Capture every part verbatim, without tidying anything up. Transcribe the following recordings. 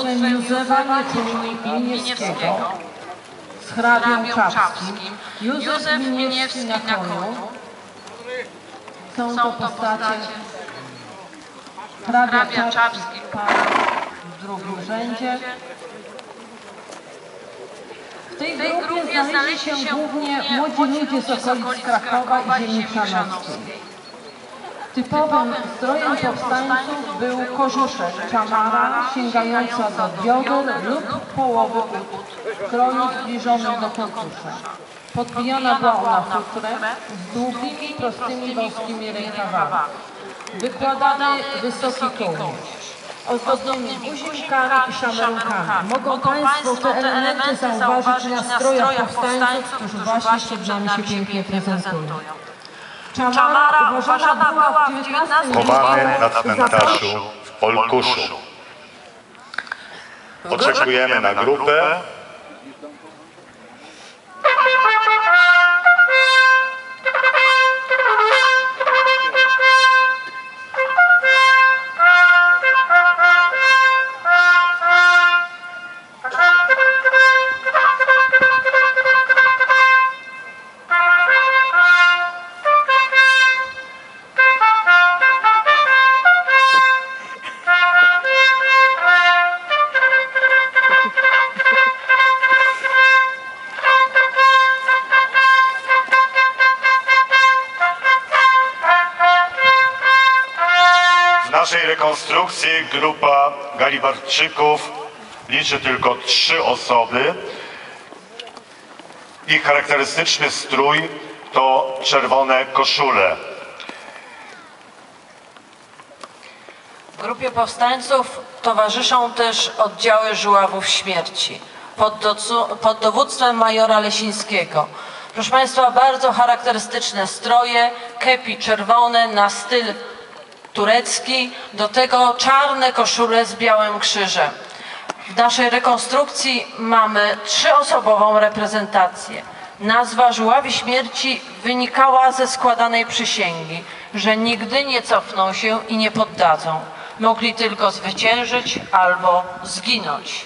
dowództwem Józefa Miniewskiego z hrabią Czapskim, Józef Miniewski na koniu. Są to postacie hrabia Czapski w drugim rzędzie. W tej grupie znaleźli się głównie młodzi ludzie z okolic Krakowa i ziemi chrzanowskiej. Typowym strojem powstańców był kożuszek, czamara sięgająca do bioder lub połowy ud, w kroju zbliżonym do kontusza. Podbijana była ona futrem z długimi, prostymi, wąskimi rękawami. Wykładany wysoki kołnierz, ozdobiony buzimkami i szamerunkami. Mogą Państwo te elementy zauważyć na strojach powstańców, którzy właśnie przed nami się pięknie prezentują. Czamara uważana była w dziewiętnastym wieku chowany na cmentarzu w Polkuszu. Oczekujemy na grupę. W naszej rekonstrukcji grupa Galibarczyków liczy tylko trzy osoby. Ich charakterystyczny strój to czerwone koszule. Grupie powstańców towarzyszą też oddziały żuławów śmierci pod, pod dowództwem majora Lesińskiego. Proszę Państwa, bardzo charakterystyczne stroje, kepi czerwone na styl turecki, do tego czarne koszule z białym krzyżem. W naszej rekonstrukcji mamy trzyosobową reprezentację. Nazwa Żuławi Śmierci wynikała ze składanej przysięgi, że nigdy nie cofną się i nie poddadzą. Mogli tylko zwyciężyć albo zginąć.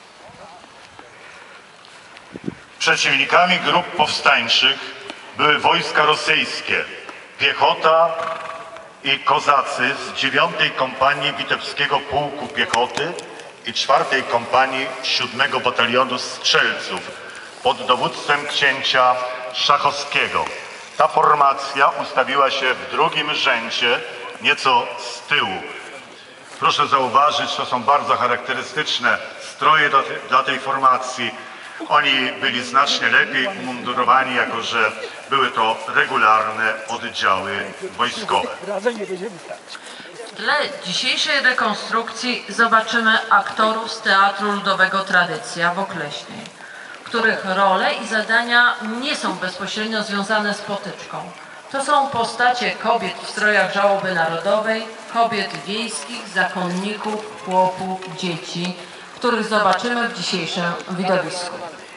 Przeciwnikami grup powstańczych były wojska rosyjskie, piechota i kozacy z dziewiątej Kompanii Witebskiego Pułku Piechoty i czwartej Kompanii siódmego Batalionu Strzelców pod dowództwem księcia Szachowskiego. Ta formacja ustawiła się w drugim rzędzie, nieco z tyłu. Proszę zauważyć, to są bardzo charakterystyczne stroje dla, dla tej formacji. Oni byli znacznie lepiej umundurowani, jako że były to regularne oddziały wojskowe. W tle dzisiejszej rekonstrukcji zobaczymy aktorów z Teatru Ludowego Tradycja w Okleśnej, których role i zadania nie są bezpośrednio związane z potyczką. To są postacie kobiet w strojach żałoby narodowej, kobiet wiejskich, zakonników, chłopów, dzieci, których zobaczymy w dzisiejszym widowisku.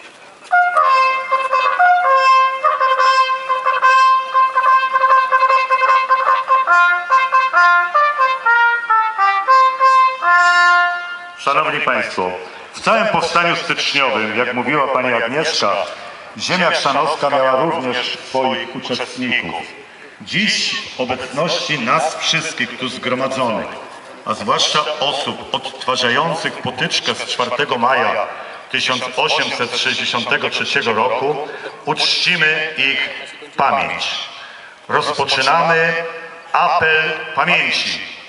Szanowni Państwo, w całym powstaniu styczniowym, jak mówiła Pani Agnieszka, ziemia chrzanowska miała również swoich uczestników. Dziś w obecności nas wszystkich tu zgromadzonych, a zwłaszcza osób odtwarzających potyczkę z czwartego maja tysiąc osiemset sześćdziesiątego trzeciego roku, uczcimy ich pamięć. Rozpoczynamy apel pamięci.